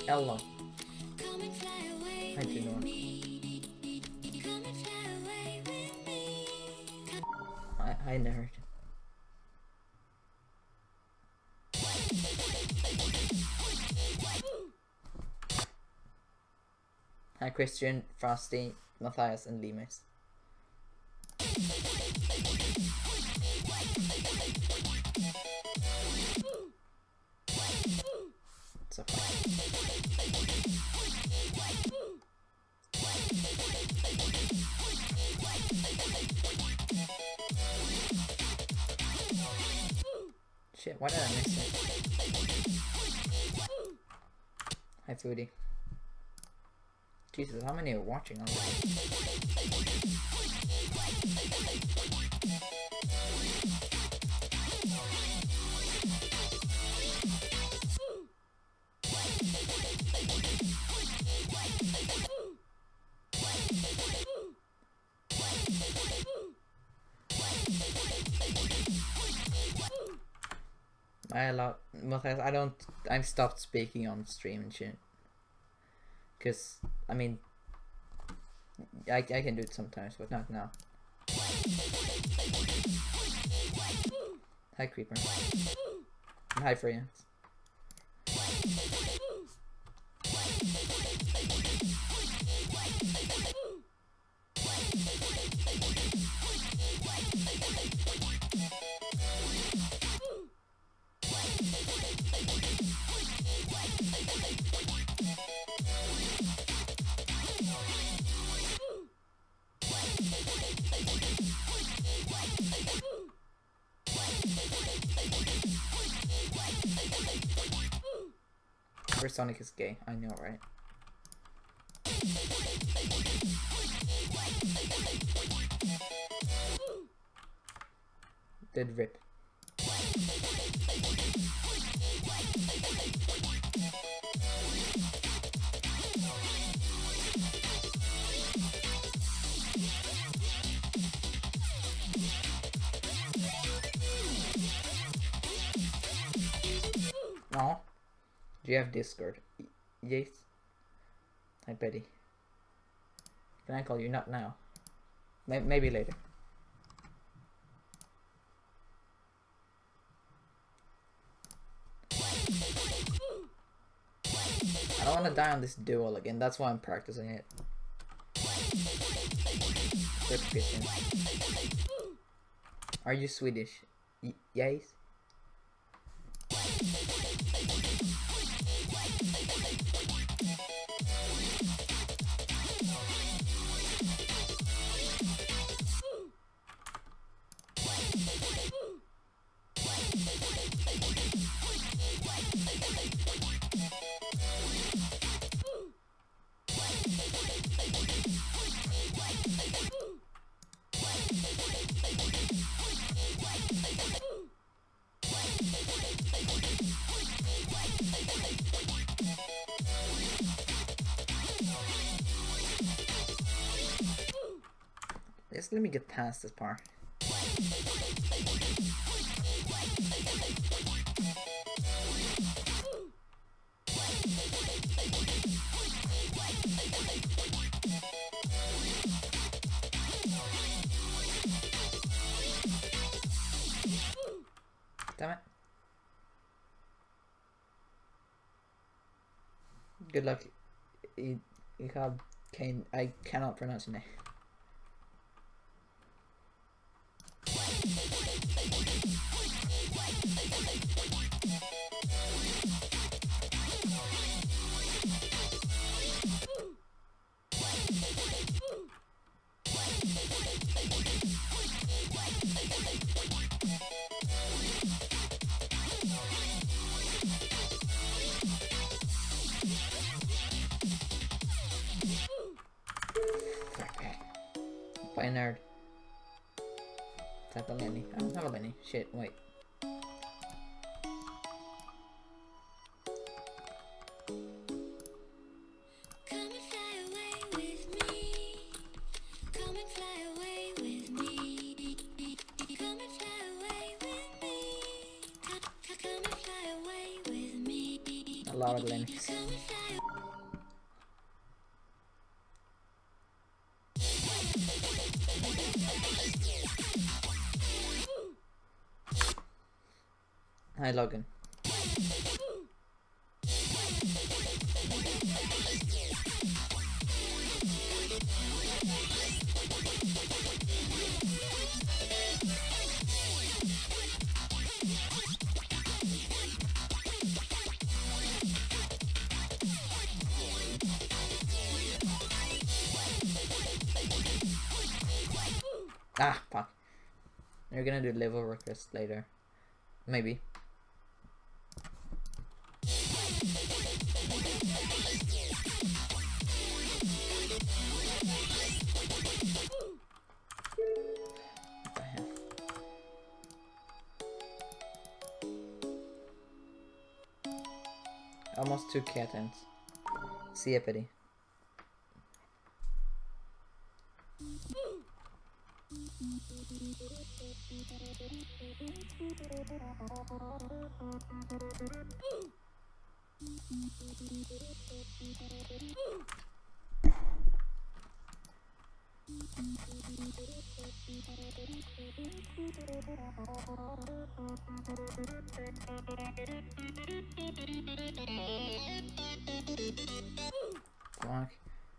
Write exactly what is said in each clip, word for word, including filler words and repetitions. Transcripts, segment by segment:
Hello. Hi, Junor. Hi, hi, nerd. Hi, Christian, Frosty, Matthias, and Lemus. So fun. Shit, why did I miss it? Hi, Foodie. Jesus, how many are watching already? I allow Matthias, I don't I've stopped speaking on stream and shit. Cause I mean I, I can do it sometimes, but not now. Hi Creeper. And hi Freya. Sonic is gay, I know, right? Did rip. No. Do you have Discord? Y yes. Hi Betty. Can I call you? Not now. May maybe later. I don't want to die on this duel again. That's why I'm practicing it. Are you Swedish? Y yes. Just let me get past this part. Damn it. Good luck. You, you have Kane. I cannot pronounce your name. Bye, nerd. Type a Lenny. I don't have a Lenny. Shit, wait. A lot of Linux. Hi, Logan. Ah, fuck. They're gonna do level request later. Maybe. What the hell? Almost two kittens. See a pity. Fuck.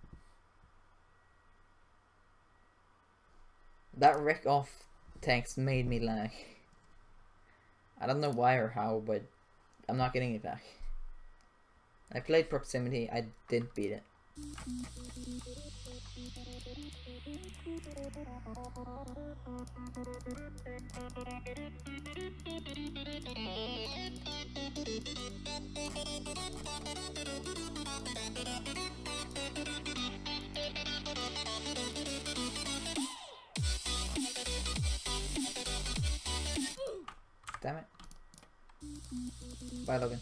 That wreck off text made me lag. I don't know why or how, but I'm not getting it back. I played proximity, I did beat it. Damn it. Bye, Logan.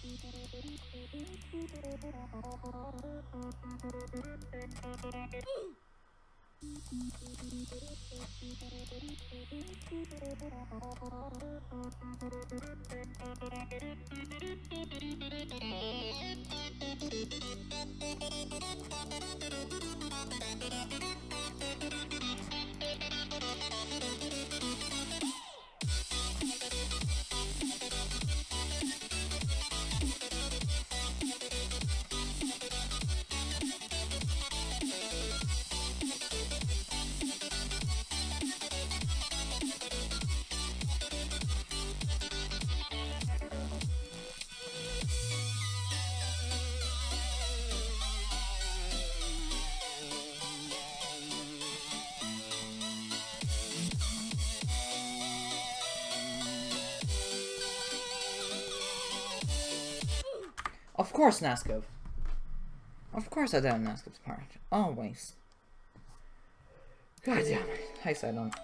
Of course, Nascov. Of course I done Nascov's part. Always. God damn it. I said on.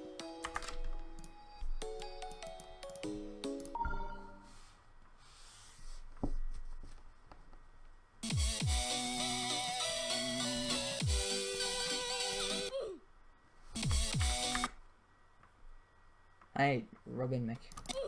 Hi, Robin Mick.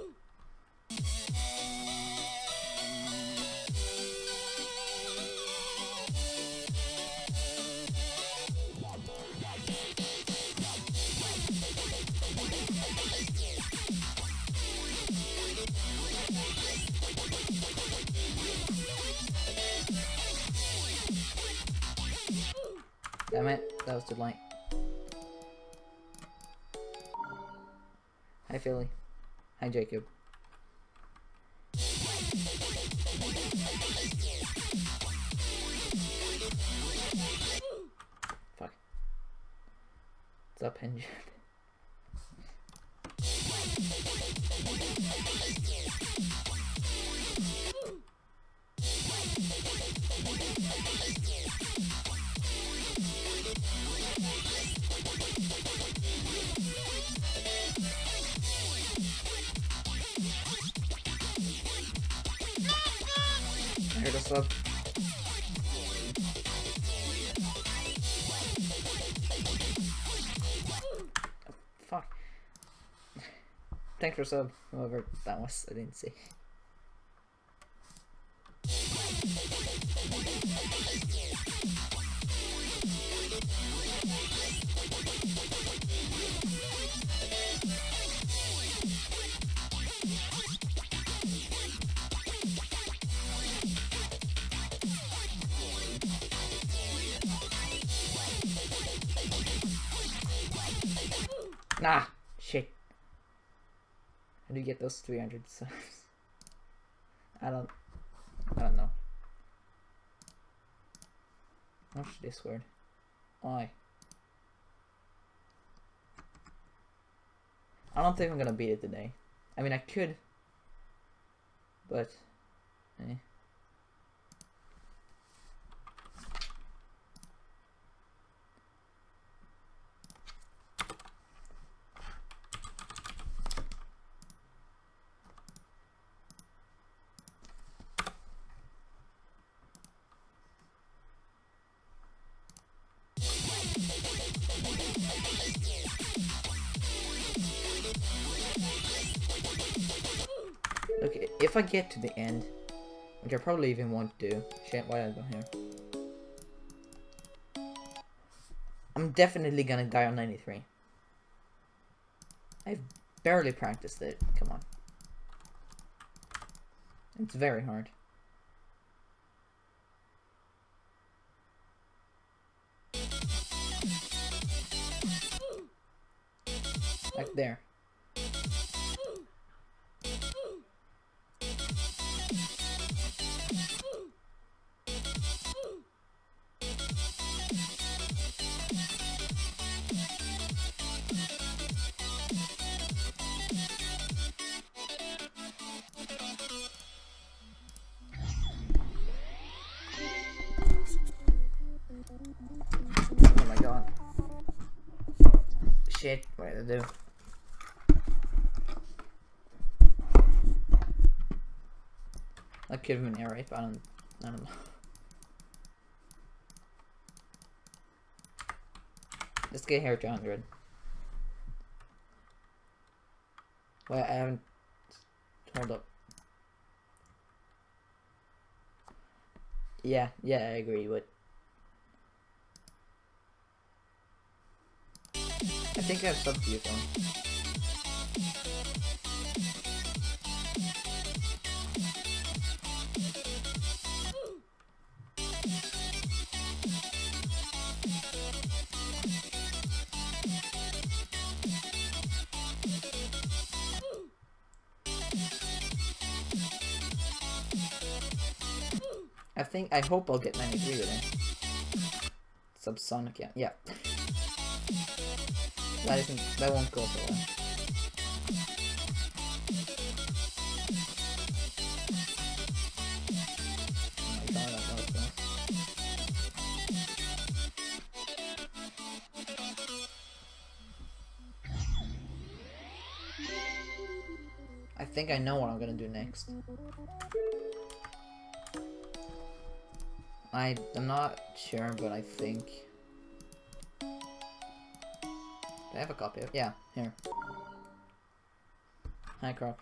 Damn it, that was too light. Hi Philly. Hi Jacob. Fuck. What's up, Hinge? I heard a sub. Oh, fuck. Thanks for sub, whoever that was, I didn't see. Nah, shit. How do you get those three hundred subs? I don't, I don't know. Watch this word. Why? I don't think I'm gonna beat it today. I mean, I could, but, eh. Look, if I get to the end, which I probably even won't do. Shit, why did I go here? I'm definitely gonna die on ninety-three. I've barely practiced it. Come on. It's very hard. Like there. Oh my god. Shit, what did I do? That could have been air rape, I don't, I don't know. Let's get here to one hundred. Wait, I haven't... Hold up. Yeah, yeah, I agree, but... I think I have sub to your phone. I think, I hope I'll get ninety-three with it. Subsonic, yeah, yeah. That isn't, that won't go so well. Oh my god, that was close. I think I know what I'm gonna do next. I, I'm not sure, but I think... Do I have a copy of it? Yeah, here. Hi, Croc.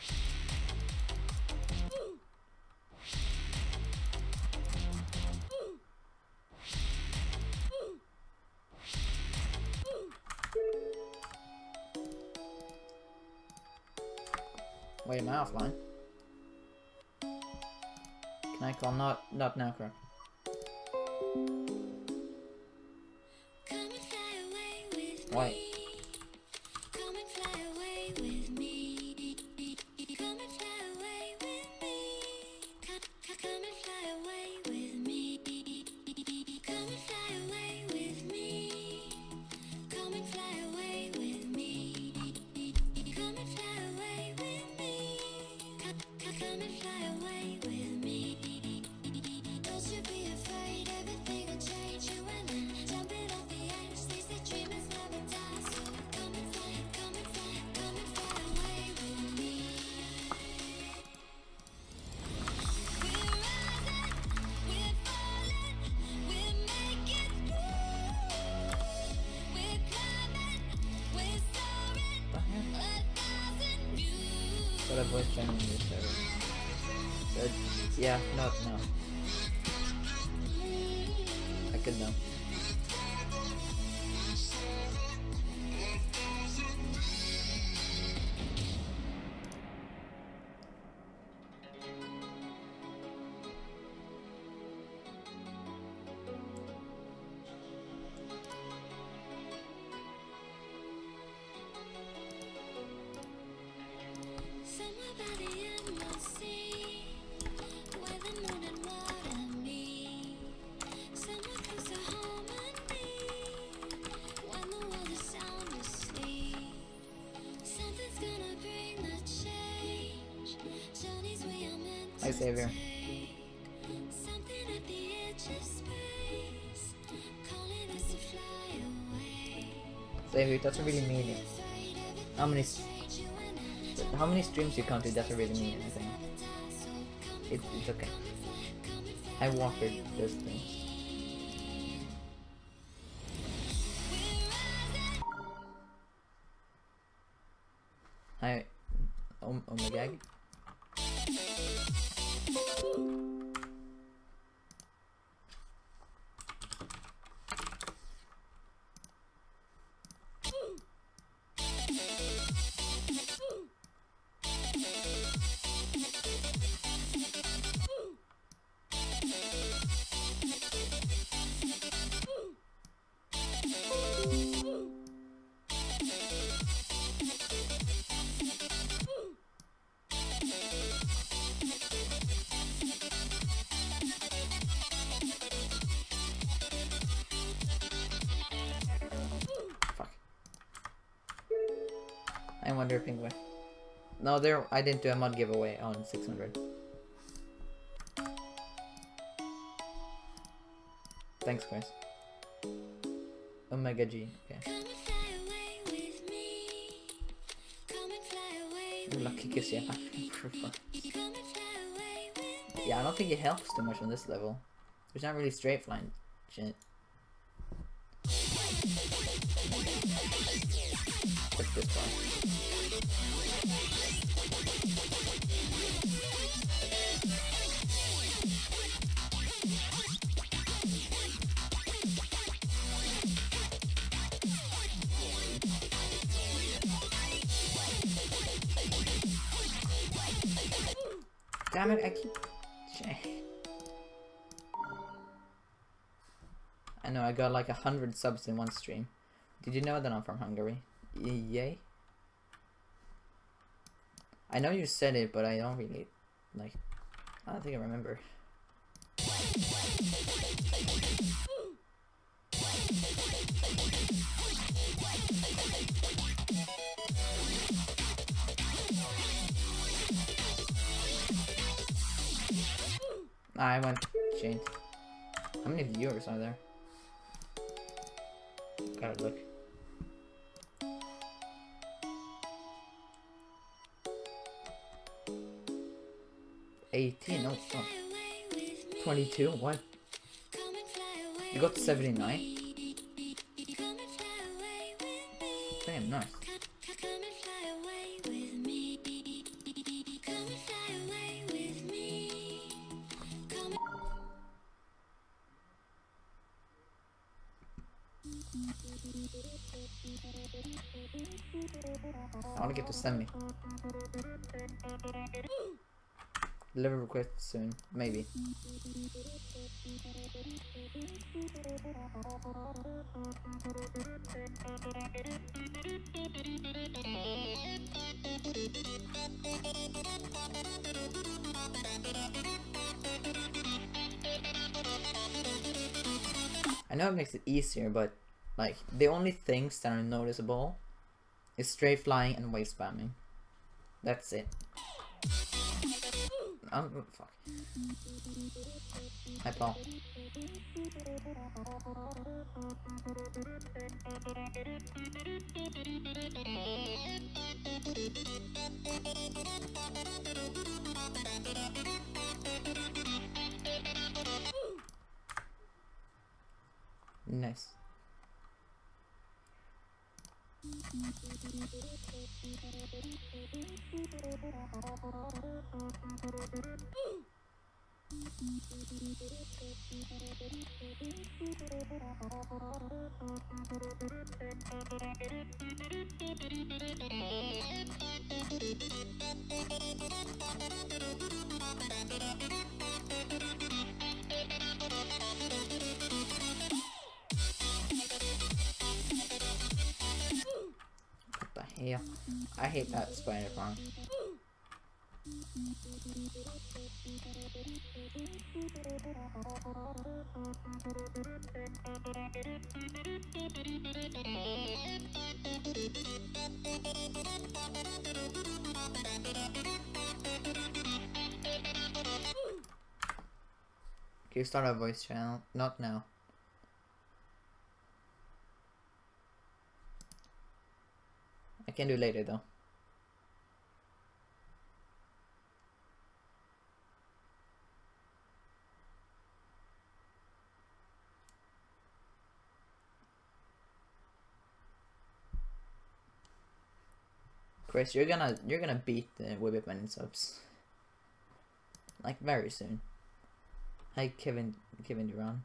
Wait, am I offline? Can I call? Not, not now, Croc. Why? Got a voice channel in this server. Uh, yeah, no, no. I could know. Hi, Xavier. Xavier, it doesn't really mean it. How many how many streams you count, it doesn't really mean anything. It, it's okay. I walked this thing. Hi, Om Omegag. I wonder penguin. No, there. I didn't do a mod giveaway on six hundred. Thanks, Chris. Omega G. Okay. Ooh, lucky kiss, yeah. Yeah, I don't think it helps too much on this level. There's not really straight flying shit. What's this one? Damn it, I keep... I know, I got like a hundred subs in one stream. Did you know that I'm from Hungary? Y yay? I know you said it, but I don't really, like... I don't think I remember. I went chained. How many viewers are there? Gotta look. eighteen, oh fuck. twenty-two, what? You got seventy-nine? Damn, nice. I want to get to semi. Deliver request soon, maybe. I know it makes it easier, but like the only things that are noticeable is straight flying and wave spamming. That's it. Oh, fuck. Hi, Paul. Nice. What the hell? I hate that spider farm. Can you start a voice channel? Not now. I can do later though. Chris, you're gonna you're gonna beat the Wibbitman in subs. Like very soon. Hi Kevin Kevin Duran.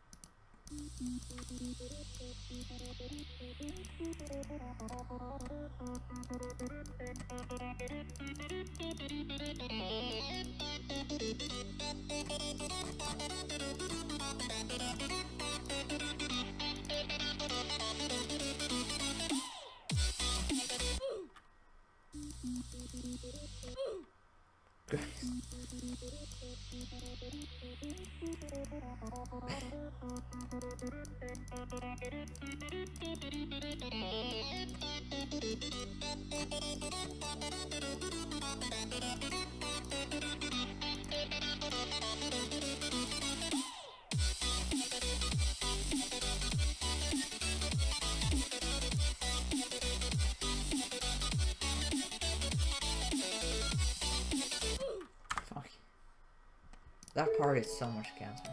Fuck. That part is so much cancer.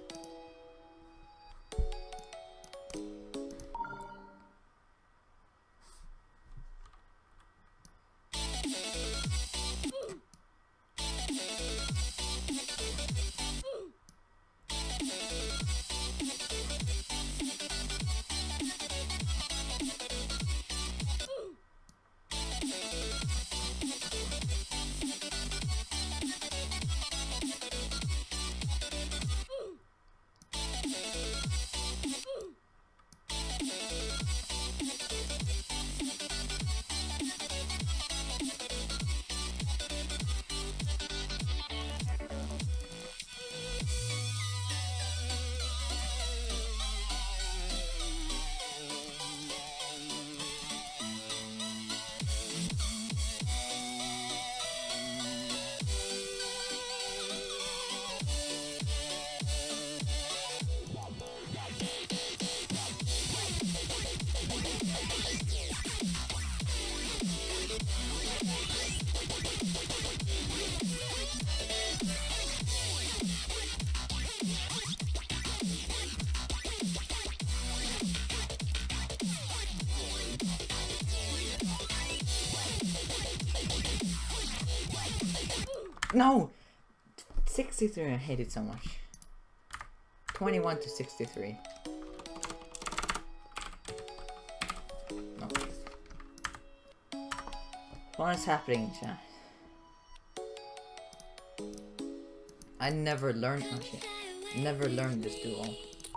No! sixty-three, I hate it so much. twenty-one to sixty-three. No. What is happening, chat? I never learned oh shit. Never learned this duel.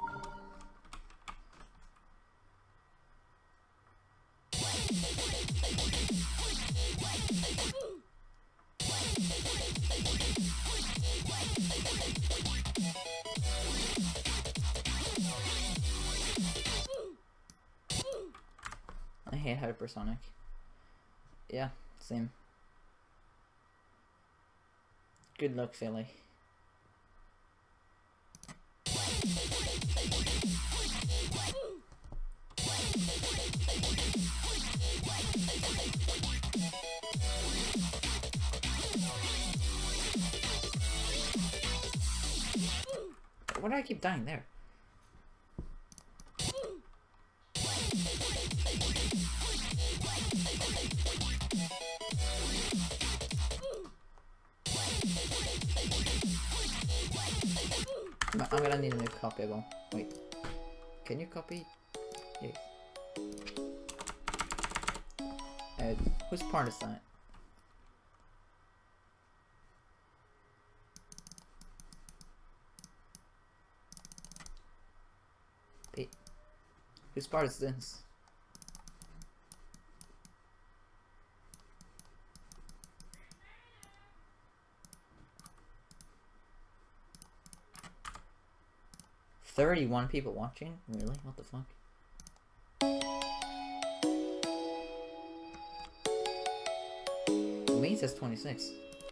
I hate Hypersonic. Yeah, same. Good luck, Philly. Why do I keep dying there? I'm gonna need a new copy though. Wait. Can you copy? Yes. Uh, whose part is that? Pete. Whose part is this? thirty-one people watching? Really? What the fuck? Me says twenty-six.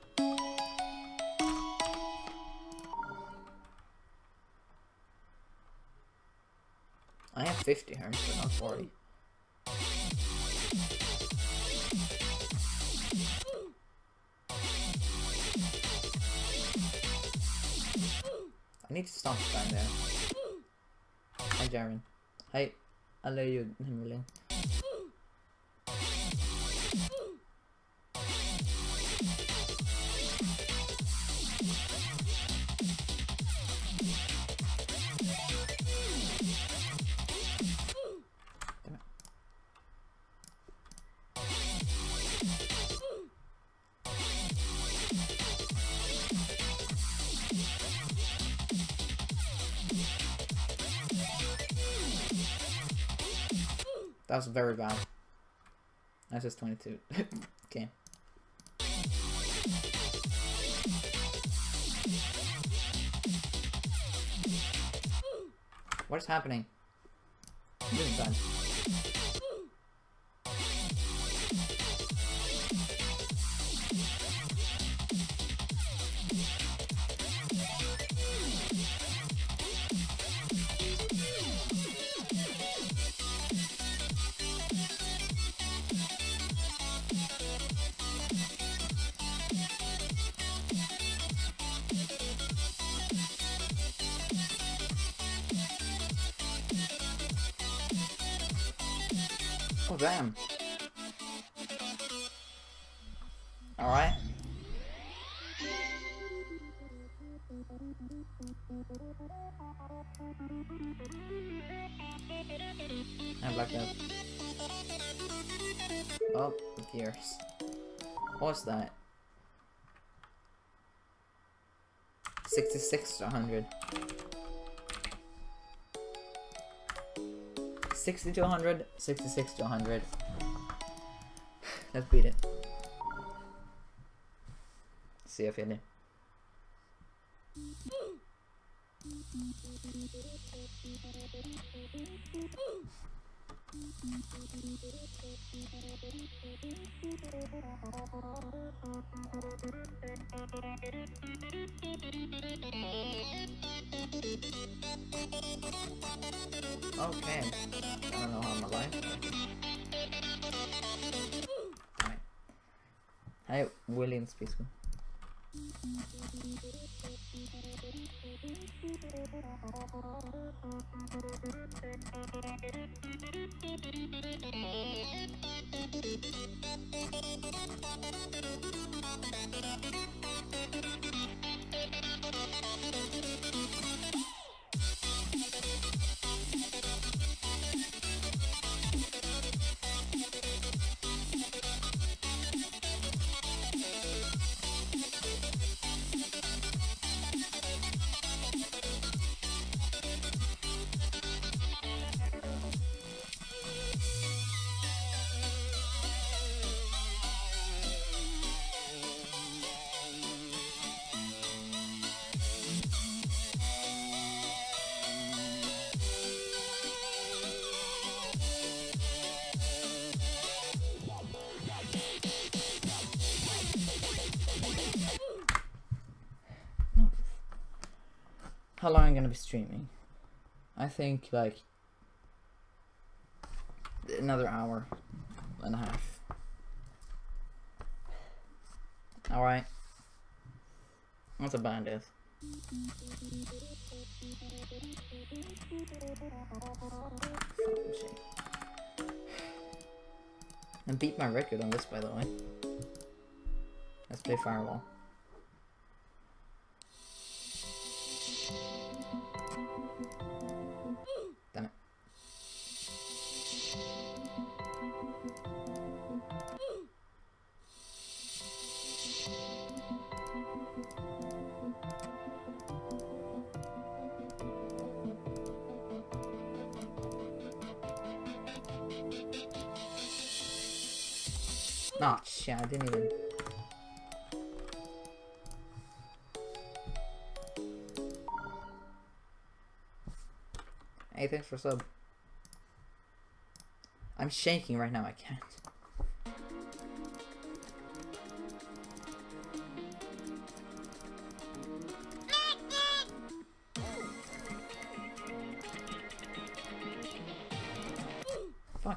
I have fifty hertz, but not forty. I need to stop down there. Hi Jaren. Hi. I love you, Himmerling. That was very bad. That's just twenty-two. Okay. What is happening? I'm doing bad. Oh damn. Alright. I like that. Oh, gears. What's that? sixty-six to one hundred. sixty to one hundred, sixty-six to one hundred. Let's beat it. See if it is. Okay. I don't know how I'm alive. Alright. Hi, William Spisco. How long am I gonna be streaming? I think like another hour and a half. Alright. What's a bandit? And beat my record on this, by the way. Let's play Firewall. Oh shit, I didn't even... Hey, thanks for sub. I'm shaking right now, I can't. Fuck.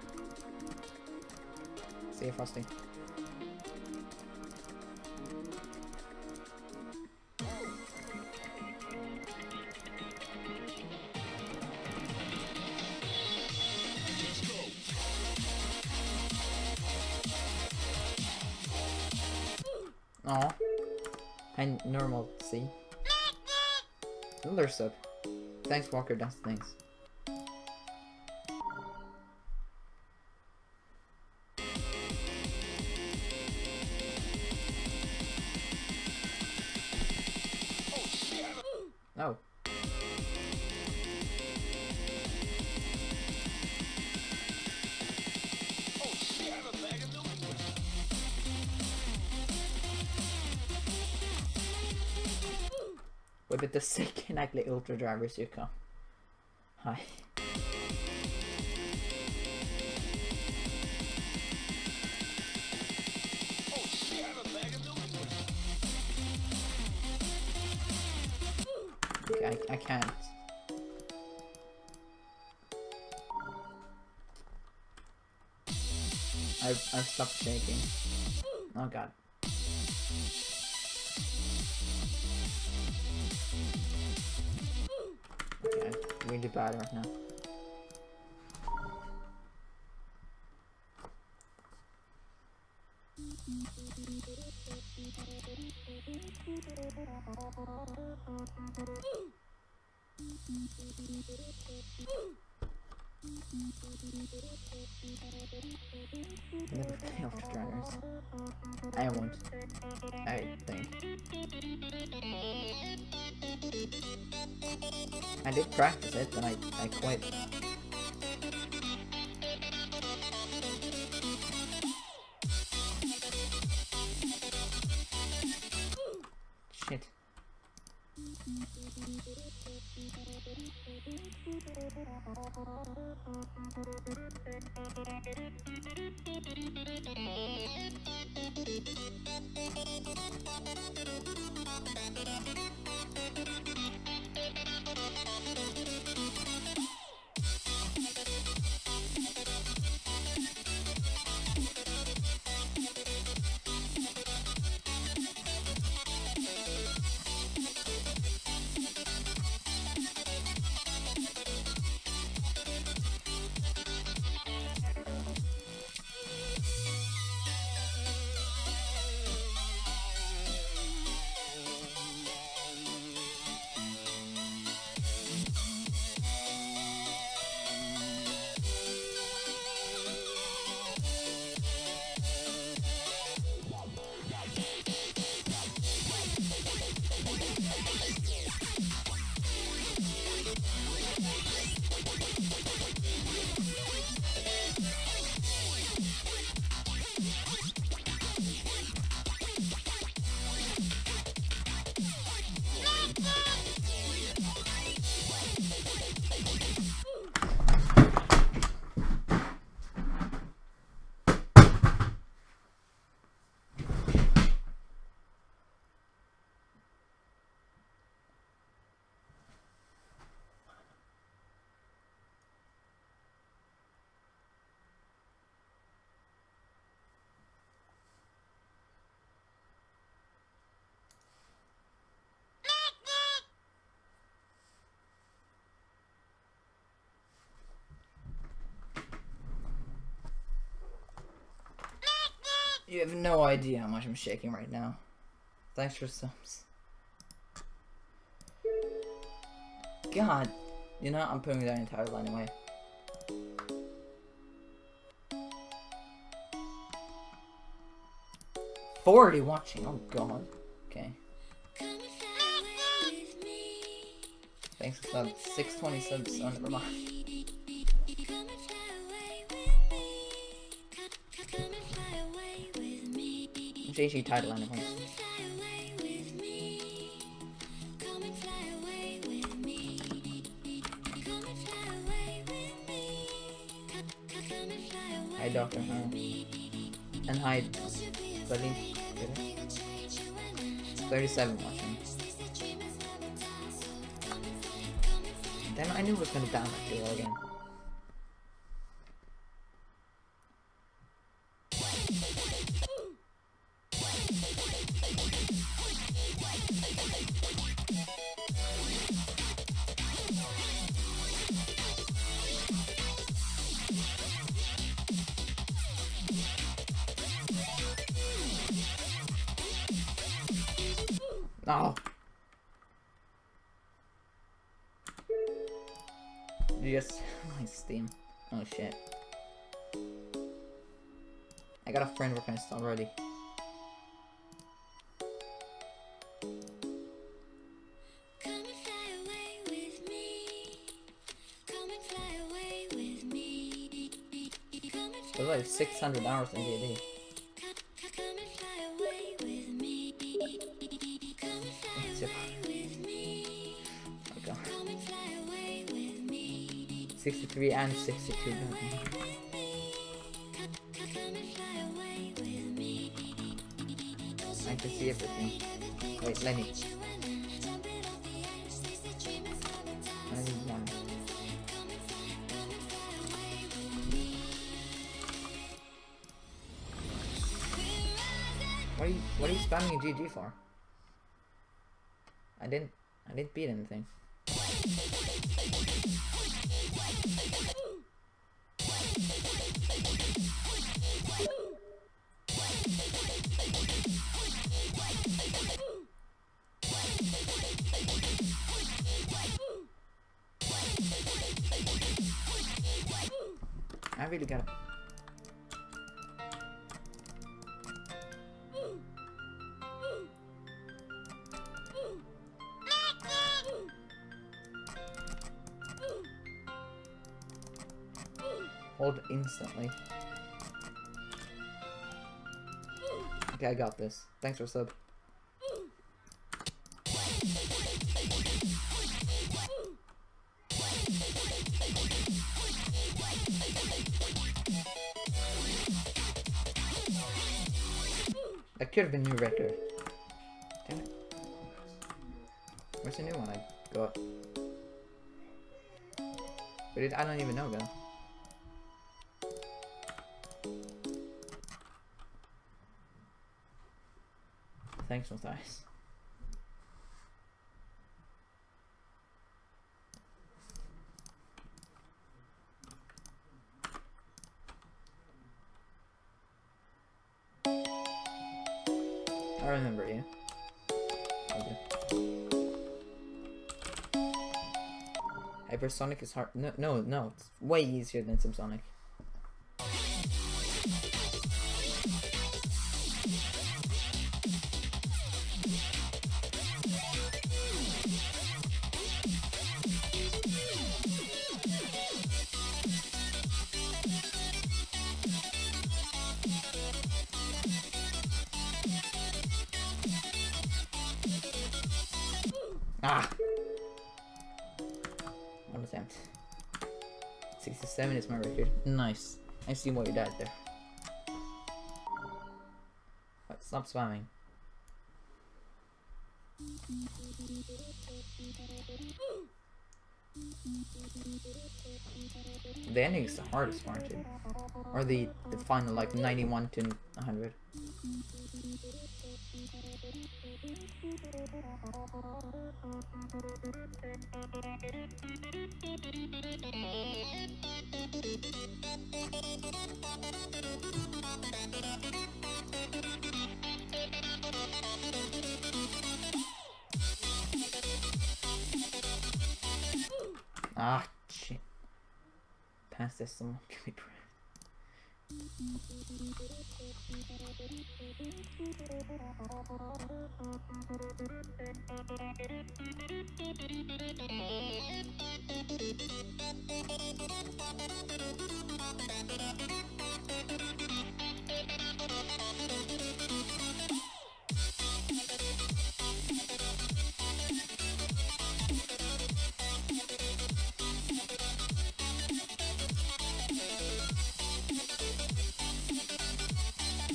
See you, Frosty. Aw. I normal, see? Another sub. Thanks, Walker, that's thanks. Oh. Wait, but the second ugly ultra drivers you come. Hi. Okay, I, I can't. I've, I've stopped shaking. Oh god. Okay, I'm really bad right now. Never play ultra drivers. I won't. I think. I did practice it, but I, I quit. Shit. You have no idea how much I'm shaking right now. Thanks for subs. God, you know, I'm putting that entire line away. forty watching, oh god. Okay. Thanks for subs. six twenty subs, oh never mind. J G title anyway. Hi, Doctor Huh? And hi, Buddy. thirty-seven watching. Damn, I knew it was gonna down that duo again. Oh. Just my Steam. Oh shit. I got a friend request already. There's like six hundred hours in D and D. sixty-three and sixty-two. I can see everything. Wait, let me. I need one. What are you? What are you spamming a G G for? I didn't. I didn't beat anything. I really got it. Hold instantly. Okay, I got this. Thanks for sub. That could have been new record. Damn it. Where's the new one I got? But it, I don't even know though. Thanks, Matthias. I remember you. I do. Hypersonic is hard. No, no, no. It's way easier than Subsonic. Ah! One attempt. sixty-seven is my record. Nice. I see why you died there. But stop spamming. The ending is the hardest part, too. Or the, the final, like, ninety-one to one hundred. Ah, shit. Pass this, someone give me breath.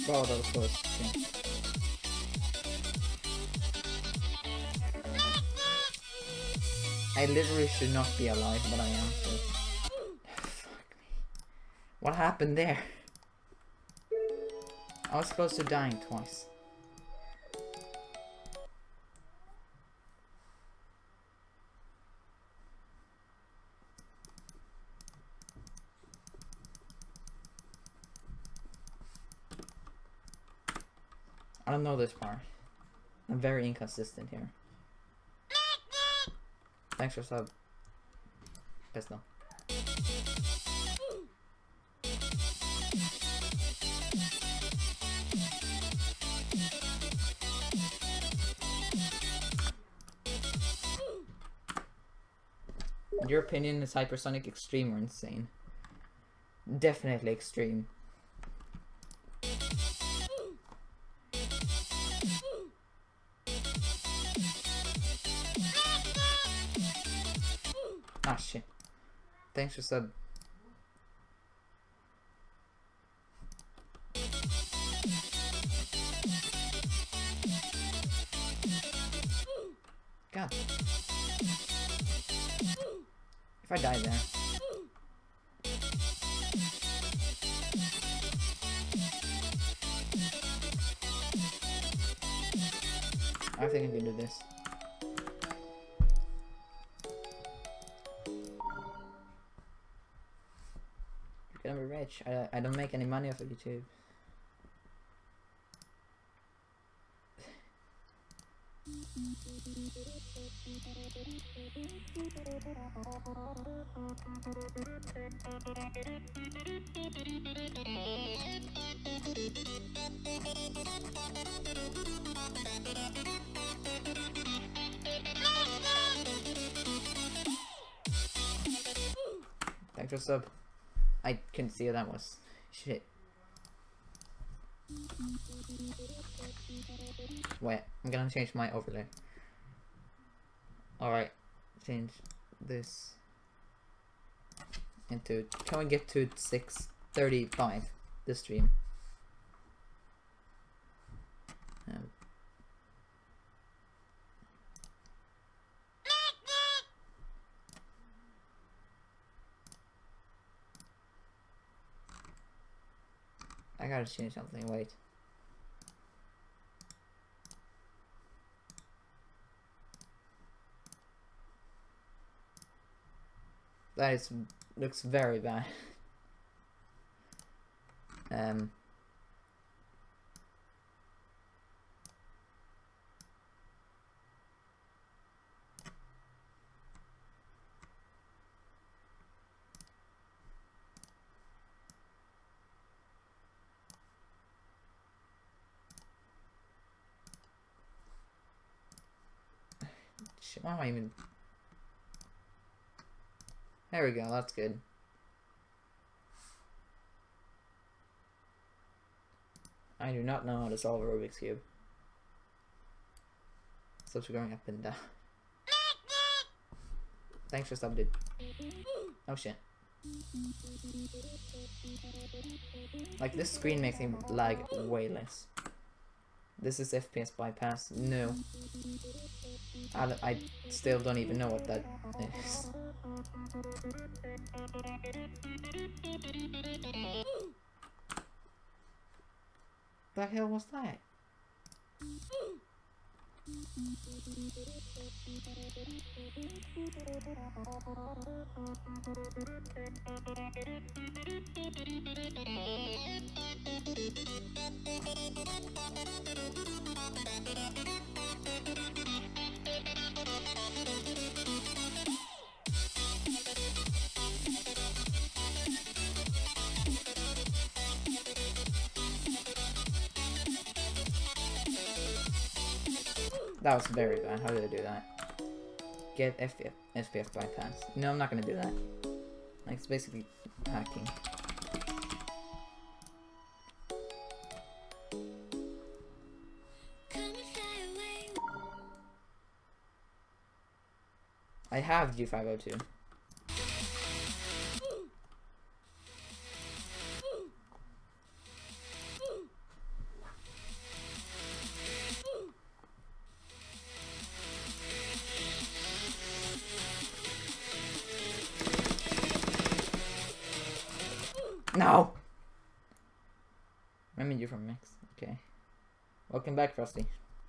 Wow, that was close. Okay. I literally should not be alive, but I am, so... Fuck me. What happened there? I was close to dying twice. I don't know this part. I'm very inconsistent here. Thanks for sub. Pistol. In your opinion, is Hypersonic extreme or insane? Definitely extreme. Ah shit. Thanks for sub. God. If I die there. I think I can do this. You're gonna be rich. I, I don't make any money off of YouTube. Thanks for sub. I couldn't see what that was. Shit. Wait, I'm gonna change my overlay. Alright, change this into, can we get to six thirty-five this stream? Um, I gotta change something, wait. That is, looks very bad. um. Shit, why am I even... There we go, that's good. I do not know how to solve a Rubik's Cube. Subs are going up and down. Thanks for sub, dude. Oh shit. Like, this screen makes me lag way less. This is F P S bypass. No. I, I still don't even know what that is. The hell was that? That was very bad. How did I do that? Get F P S bypass. No, I'm not gonna do that. Like, it's basically hacking. I have G five oh two. No! Remember you from Max. Okay. Welcome back, Frosty.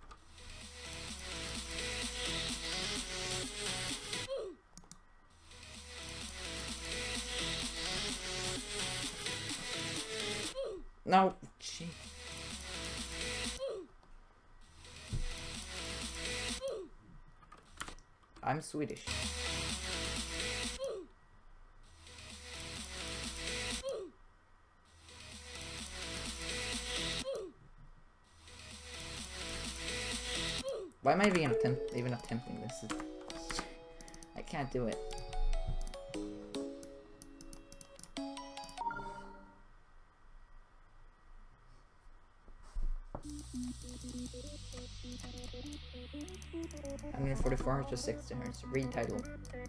No! Gee. I'm Swedish. Why am I even attempt even attempting this? I can't do it. one hundred forty-four hertz to sixty hertz. Read title.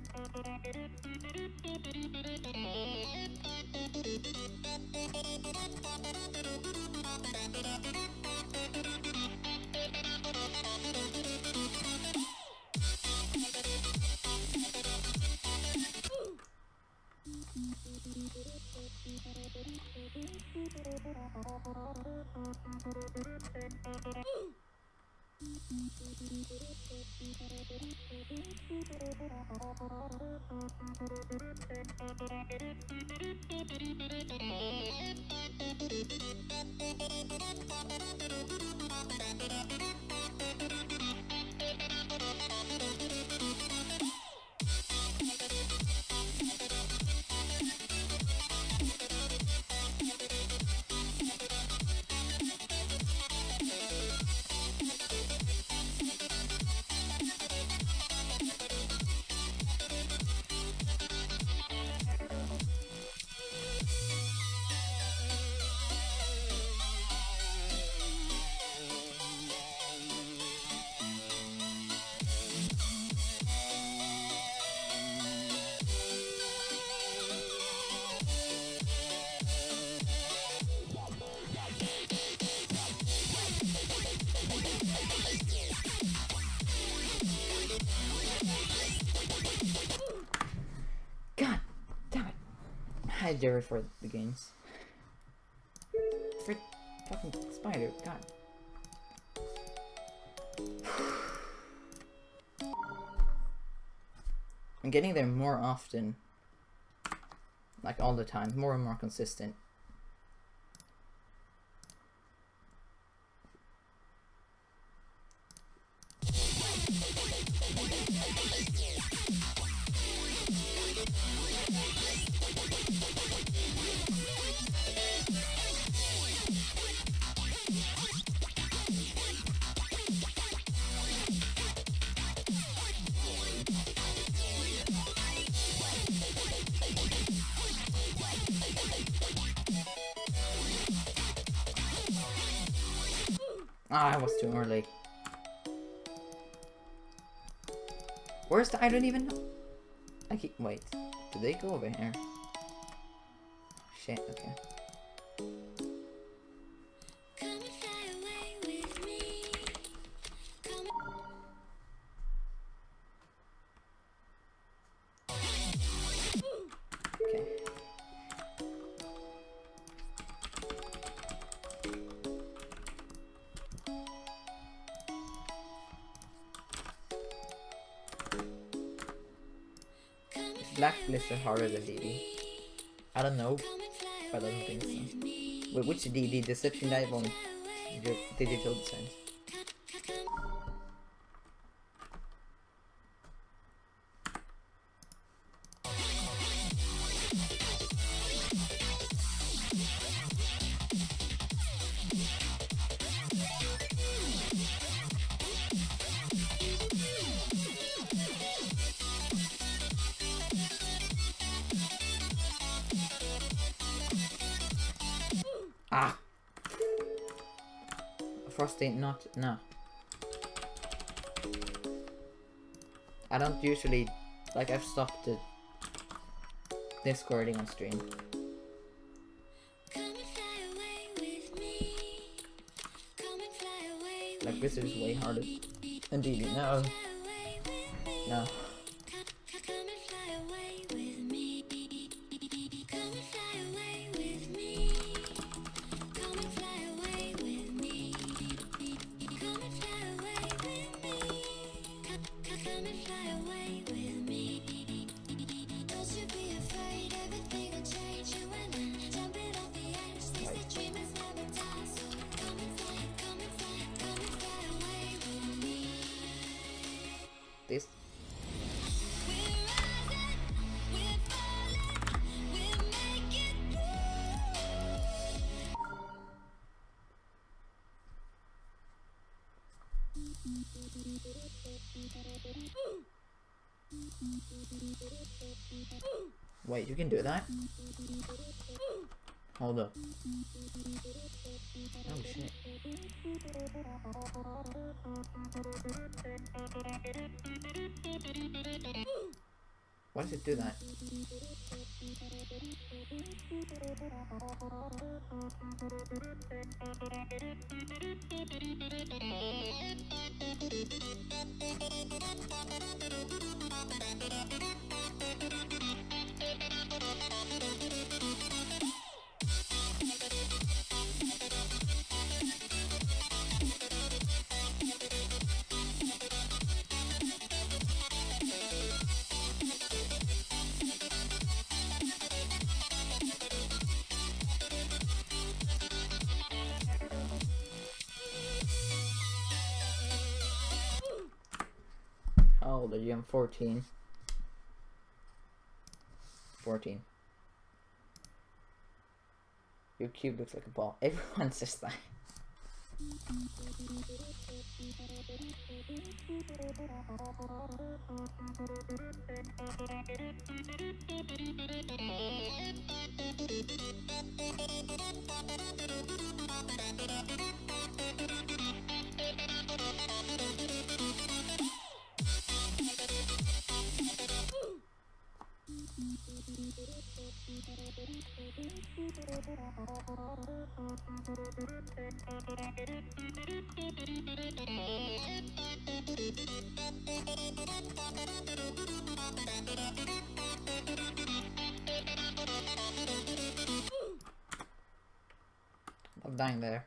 Hi, Jerry, for the games. Frick, fucking spider, god. I'm getting there more often. Like all the time, more and more consistent. Ah, I was too early. Where's the? I don't even know. I keep. Wait. Do they go over here? Shit. Okay. Black Blizzard harder than D D? I don't know, but I don't think so. Wait, which D D? Deception Dive on Digital Designs. Ah! Frosty, not, no. I don't usually, like, I've stopped the Discording on stream. Like, this is way harder than D D. No. No. Wait, you can do that? Hold up. Oh shit. Why does it do that? How old are you? I'm fourteen. fourteen. Your cube looks like a ball. Everyone says that. I'm dying there.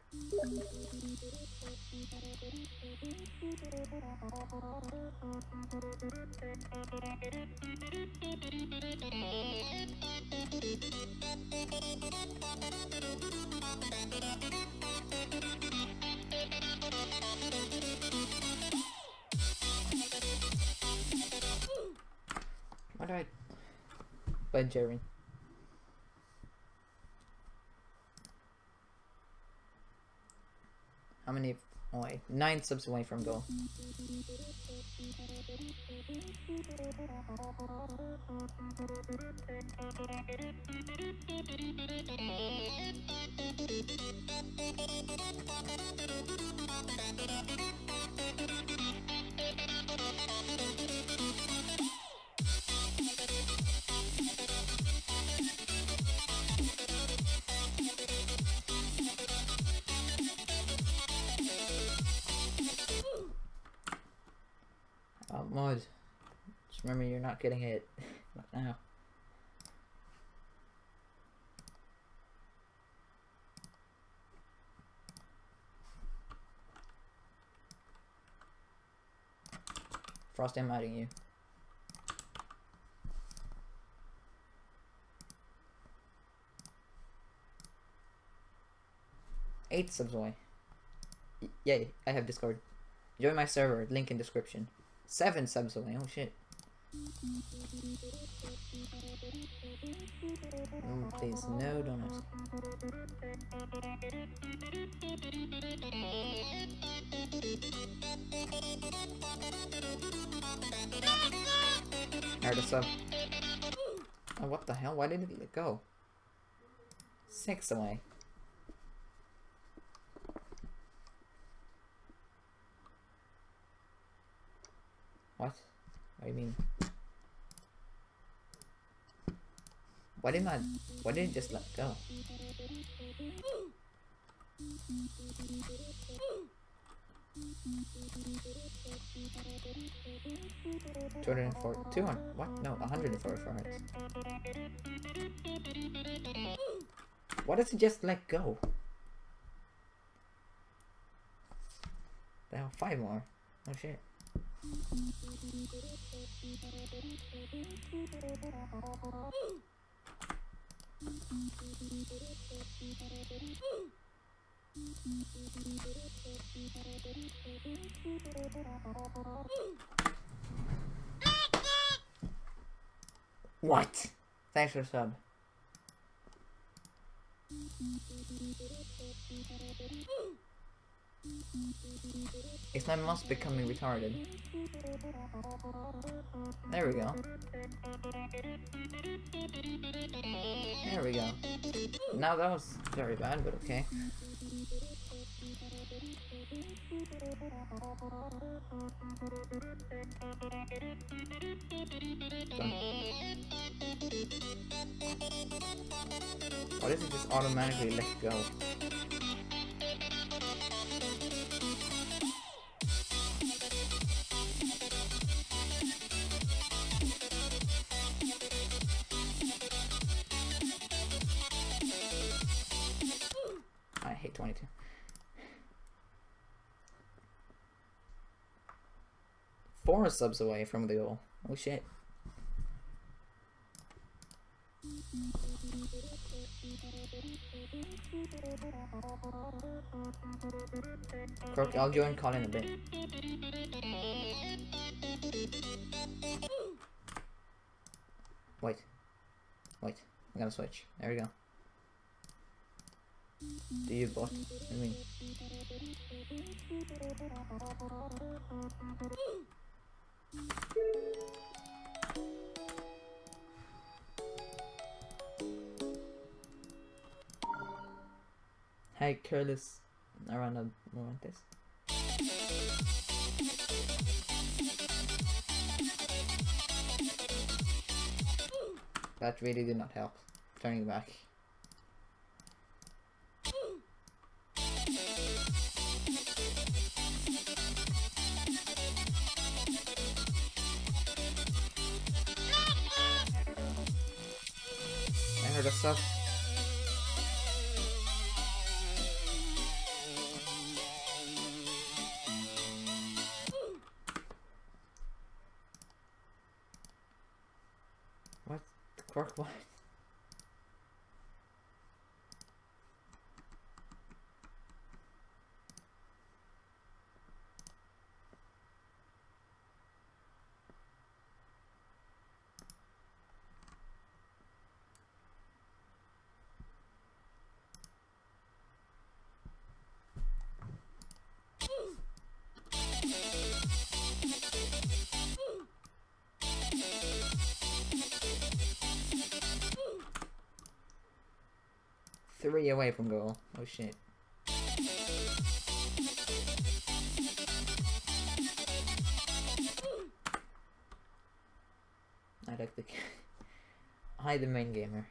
Why do I... By Jerry. How many? Oh wait, nine subs away from goal. Oh, Mod. Just remember you're not getting hit. Not now. Frost, I'm adding you. Eight subs away. Y yay, I have Discord. Join my server, link in description. Seven subs away, oh shit. Oh, please, no donuts. Alright, a sub. Oh, what the hell? Why did it go? Six away. What? What do you mean? Why didn't I? Why didn't it just let go? Two hundred and four. Two hundred. What? No, one hundred and forty-four hearts. Why does it just let go? There are five more. Oh shit. What? Thanks for the sub. Is my mouse becoming retarded? There we go. There we go. Now that was very bad, but okay. Done. Why does it just automatically let go? I hate twenty-two. Four subs away from the goal. Oh shit. Crook, I'll join Colin in a bit. Wait. Wait. I'm gonna switch. There we go. Do you bot? I mean. Hey, careless around a moment this. That really did not help. Turning back. I heard a sub. What? Quark, what? Three away from goal. Oh shit. I like the hi the main gamer.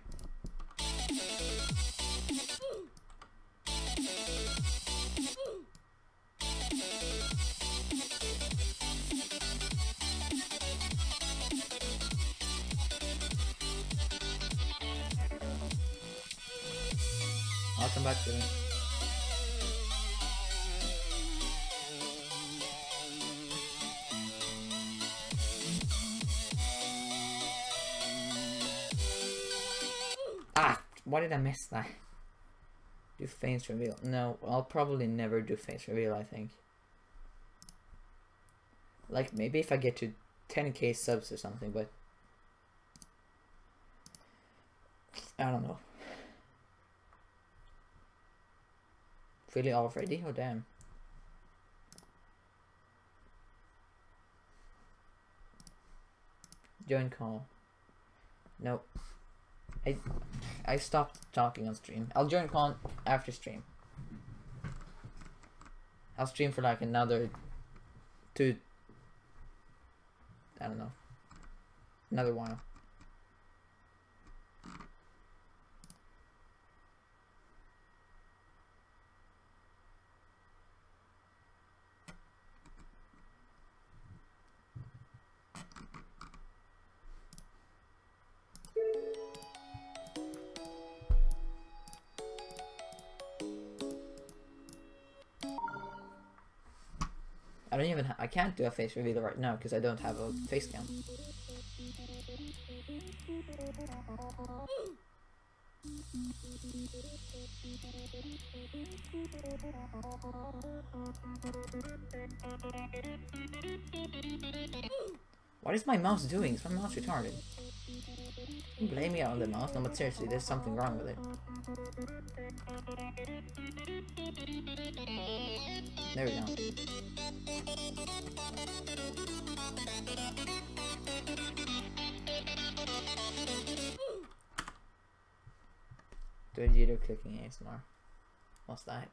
I'll come back to it. Ah! Why did I miss that? Do face reveal. No, I'll probably never do face reveal, I think. Like, maybe if I get to ten K subs or something, but I don't know. Really already? Oh damn. Join call. Nope. I I stopped talking on stream. I'll join call after stream. I'll stream for like another two I don't know. Another while. I don't even ha I can't do a face reveal right now because I don't have a face cam. What is my mouse doing? Is my mouse retarded? Blame me on the mouse. No, but seriously, there's something wrong with it. There we go. Doing jitter clicking A S M R. What's that?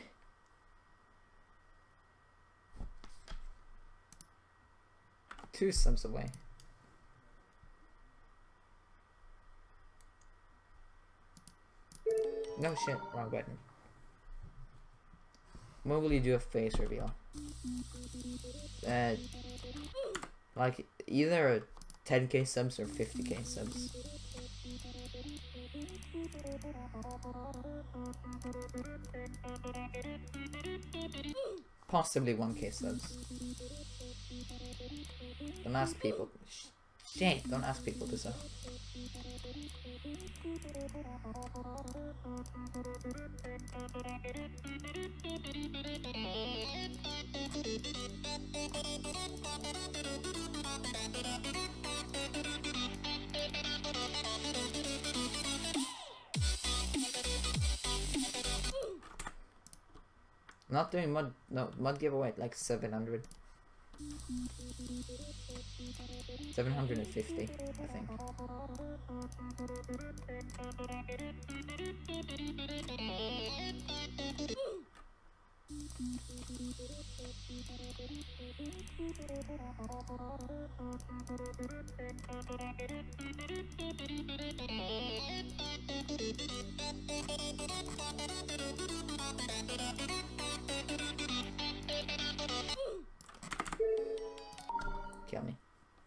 Two subs away. No shit, wrong button. When will you do a face reveal? Uh, like either ten K subs or fifty K subs. Possibly one K subs. Don't ask people. Sh shit, don't ask people to sub. Not doing mod, no, mod giveaway at like seven hundred. seven hundred fifty, I think. Kill me.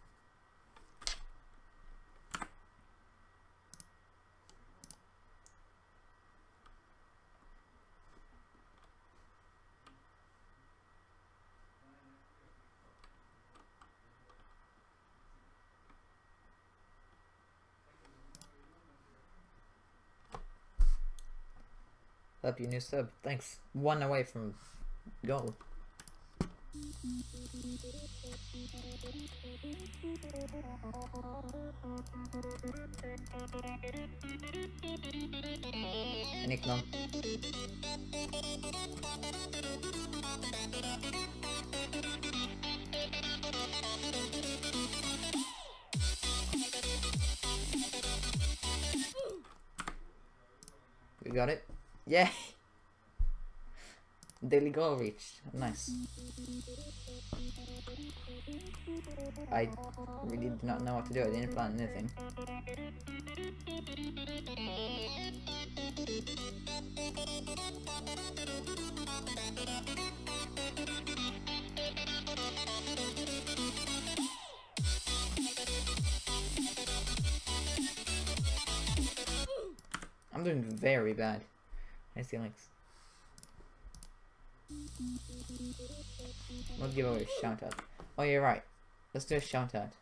Up your new sub. Thanks. One away from goal. Nickname. We got it. Yeah. Daily goal reached. Nice. I really did not know what to do. I didn't plan anything. I'm doing very bad. I see likes. We'll give away a shout out. Oh, you're right. Let's do a shout out.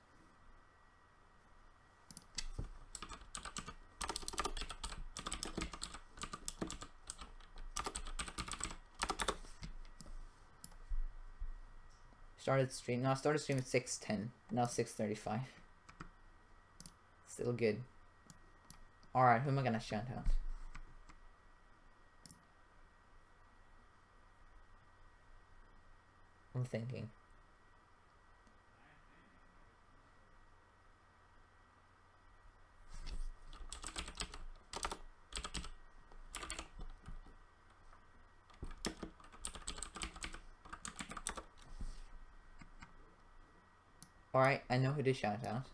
Started stream. No, I started stream at six ten. Now six thirty-five. Still good. Alright, who am I gonna shout out? I'm thinking. Alright, I know who to shout out.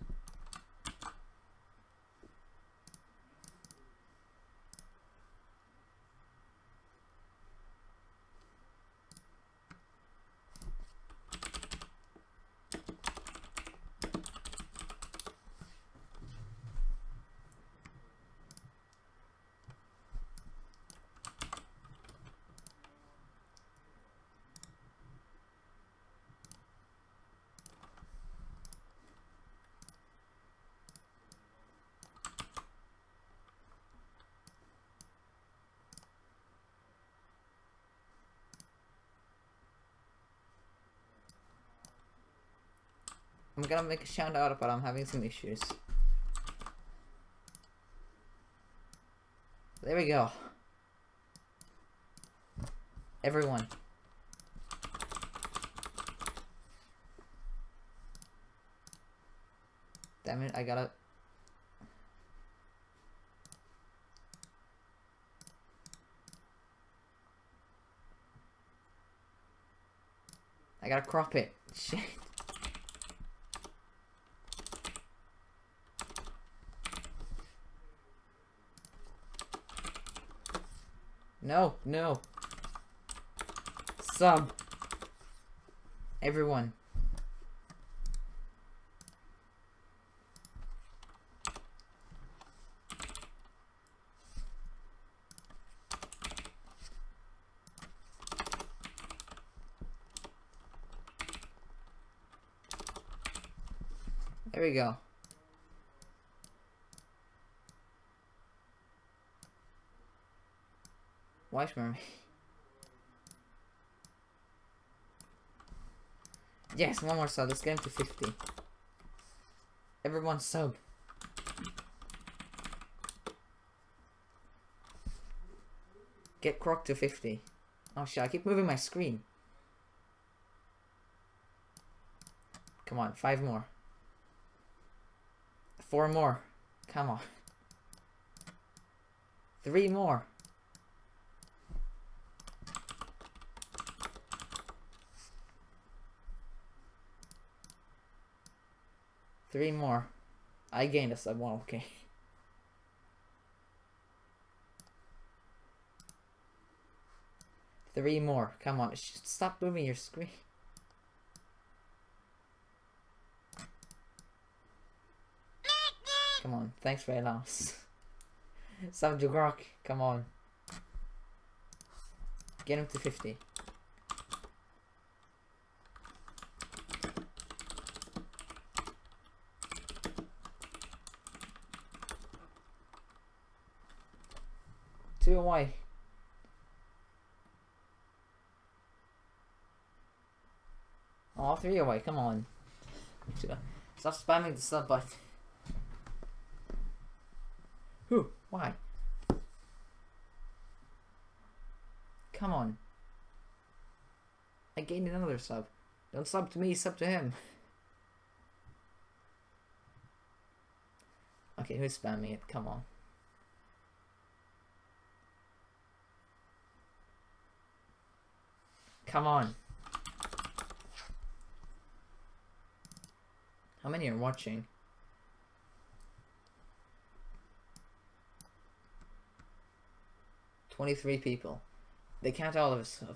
I'm gonna make a shout out, but I'm having some issues. There we go. Everyone. Damn it, I gotta... I gotta crop it. Shit. No, no. Sub. Everyone. There we go. Watch me. Yes, one more sub. Let's get him to fifty. Everyone sub. Get Croc to fifty. Oh shit, I keep moving my screen. Come on, five more. Four more. Come on. Three more. Three more. I gained a sub one, okay. Three more. Come on. Stop moving your screen. Come on. Thanks for allowance. Sub Jugrok. Come on. Get him to fifty. Two away. Oh, three away. Come on. Stop spamming the sub button. Who? Why? Come on. I gained another sub. Don't sub to me, sub to him. Okay, who's spamming it? Come on. Come on. How many are watching? twenty-three people. They can't all of us sub.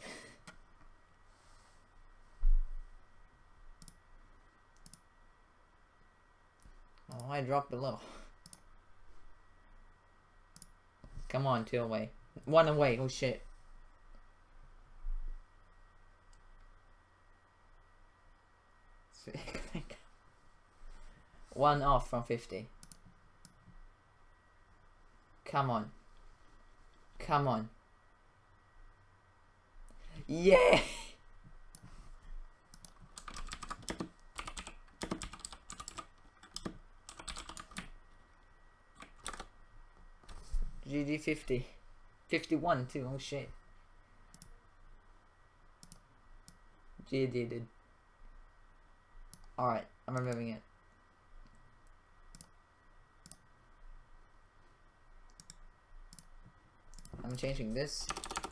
Oh, I dropped below. Come on, two away. One away. Oh shit. One off from fifty. Come on. Come on. Yeah! G G fifty. fifty-one too, oh shit. G G dude. Alright, I'm removing it. I'm changing this.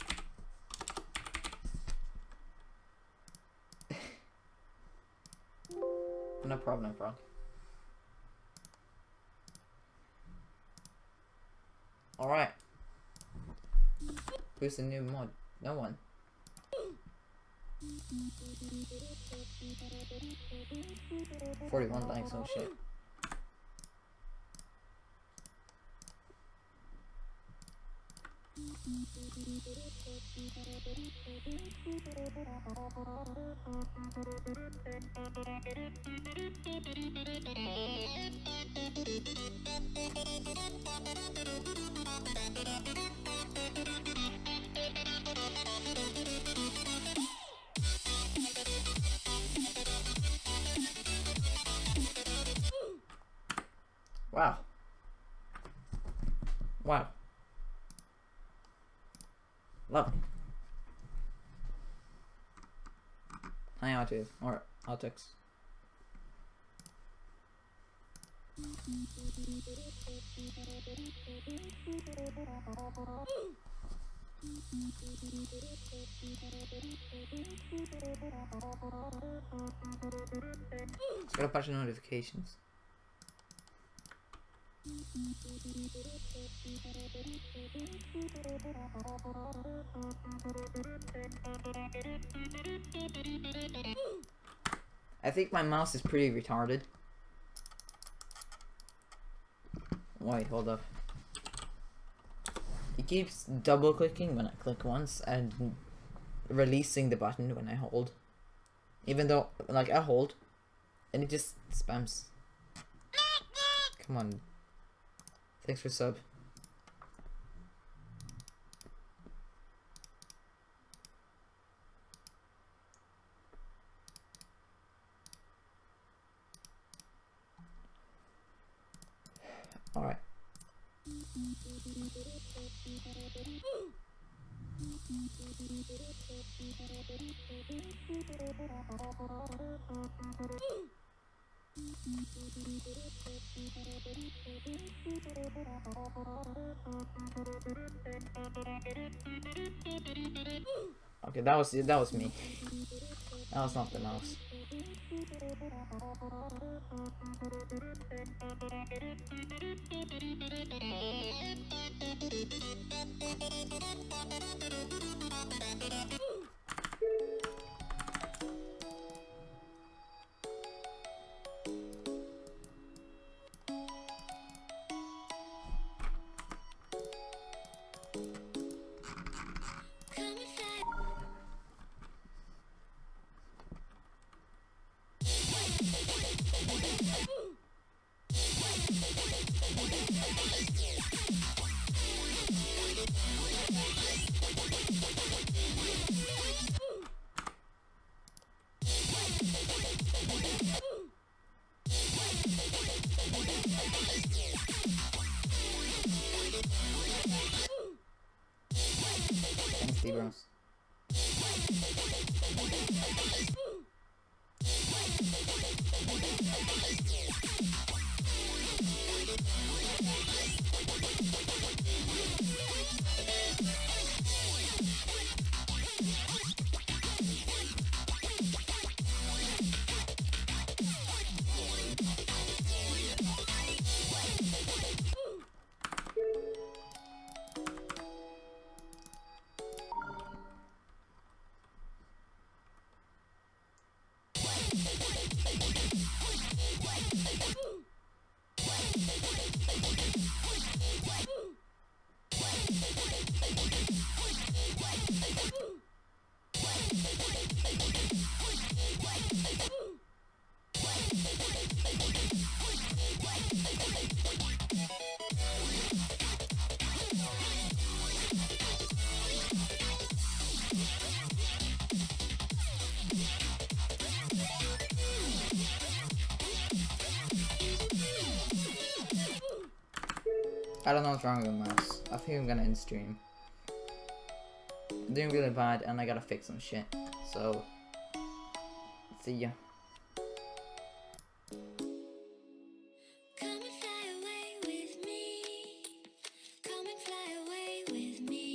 No problem, bro. Alright. Who's the new mod? No one. forty-one likes, oh shit. Wow. Wow. Lovely. Hi, Octave. Or Altex. It's got a bunch of notifications. I think my mouse is pretty retarded. Wait, hold up. It keeps double clicking when I click once and releasing the button when I hold. Even though, like, I hold and it just spams. Come on. Thanks for sub. Alright. Okay, that was that was me. That was not the mouse. Thanks, Libros. I don't know what's wrong with the mouse. I think I'm gonna end stream. I'm doing really bad and I gotta fix some shit. So, see ya. Come and fly away with me. Come and fly away with me.